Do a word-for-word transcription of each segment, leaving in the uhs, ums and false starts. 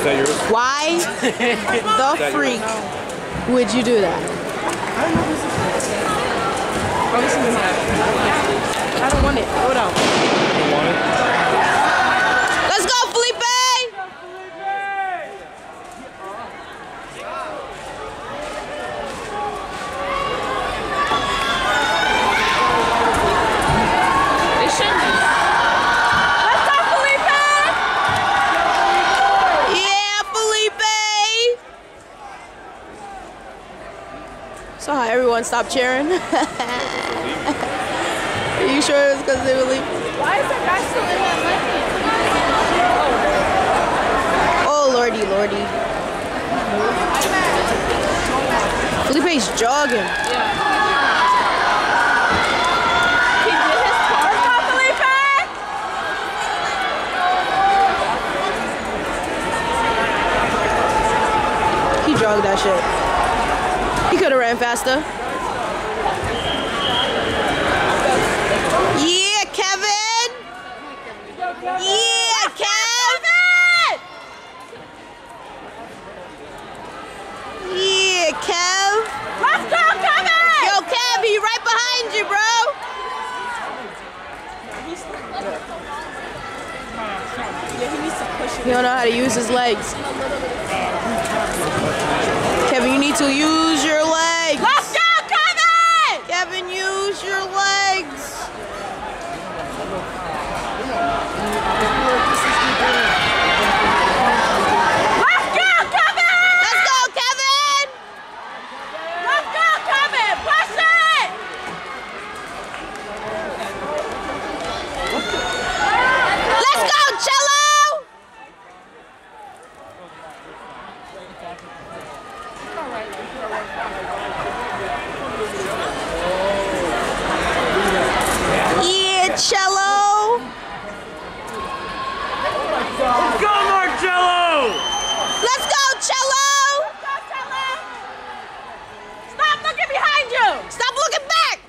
that yours? Why the freak would you do that? Oh, this is mine. I don't want it. Hold on. You don't want it? Let's go, Felipe! They shouldn't be. Let's go, Felipe! Yeah, Felipe! So how everyone stopped cheering? Are you sure it was because they were leaving? Why is that guy still in that lane? Oh, lordy, lordy. Felipe's jogging. Yeah. He did his part, huh, Felipe? He jogged that shit. He could have ran faster. Yeah, Kevin! Yeah, Kevin! Yeah, Kev! Let's go, Kevin! Yo, Kev, he right behind you, bro! Yeah, he needs to push it. He don't know how to use his legs. Kevin, you need to use your legs! Let's go, Kevin! Kevin, use your legs! Let's go, Kevin! Let's go, Kevin! Let's go, Kevin! Push it! Let's go, Cello! Yeah, Cello! Let's go, Marcello! Let's go, Cello! Let's go, Cello! Stop looking behind you! Stop looking back!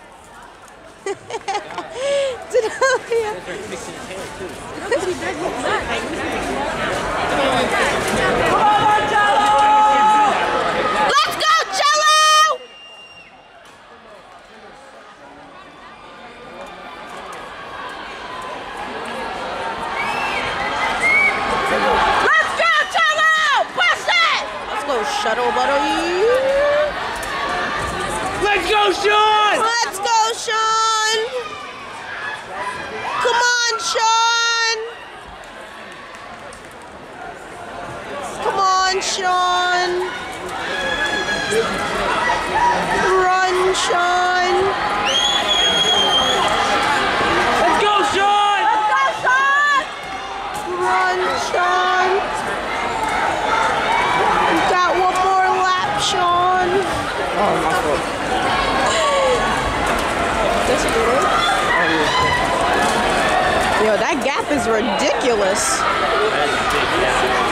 Did Let's go, Cello! Let's go, Cello! Push it! Let's go, Shuttle Buddy! Let's go, Sean! Let's go, Sean! Come on, Sean! Come on, Sean! Run, Sean! Let's go, Sean! Let's go, Sean! Run, Sean! You got one more lap, Sean! Oh, my fault. Yo, that gap is ridiculous. That's a big gap.